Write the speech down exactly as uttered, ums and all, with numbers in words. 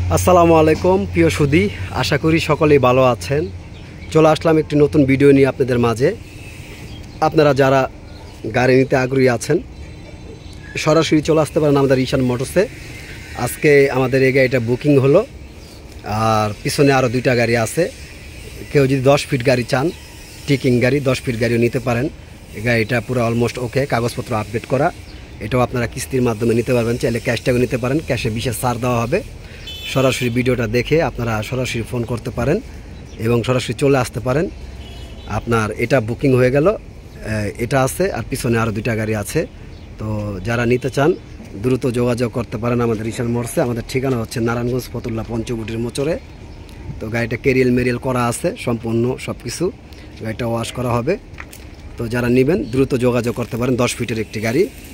আসসালামু আলাইকুম প্রিয় সুধী, আশা করি সকলেই ভালো আছেন। চলে আসলাম একটি নতুন ভিডিও নিয়ে আপনাদের মাঝে। আপনারা যারা গাড়ি নিতে আগ্রহী আছেন সরাসরি চলে আসতে পারেন আমাদের ঈশান মোটরসে। আজকে আমাদের এই গাড়িটা বুকিং হলো, আর পিছনে আরও দুইটা গাড়ি আছে। কেউ যদি দশ ফিট গাড়ি চান, টিকিং গাড়ি দশ ফিট গাড়িও নিতে পারেন। এই গাড়িটা পুরো অলমোস্ট ওকে, কাগজপত্র আপডেট করা। এটাও আপনারা কিস্তির মাধ্যমে নিতে পারবেন, চাইলে ক্যাশটাও নিতে পারেন, ক্যাশে বিশেষ ছাড় দেওয়া হবে। সরাসরি ভিডিওটা দেখে আপনারা সরাসরি ফোন করতে পারেন এবং সরাসরি চলে আসতে পারেন। আপনার এটা বুকিং হয়ে গেল, এটা আছে, আর পিছনে আরও দুইটা গাড়ি আছে। তো যারা নিতে চান দ্রুত যোগাযোগ করতে পারেন আমাদের ঈশান মোটরসে। আমাদের ঠিকানা হচ্ছে নারায়ণগঞ্জ ফতুল্লা পঞ্চবটির মোচরে। তো গাড়িটা কেরিয়াল মেরিয়াল করা আছে সম্পূর্ণ সব কিছু, গাড়িটা ওয়াশ করা হবে। তো যারা নেবেন দ্রুত যোগাযোগ করতে পারেন। দশ ফিটের একটি গাড়ি।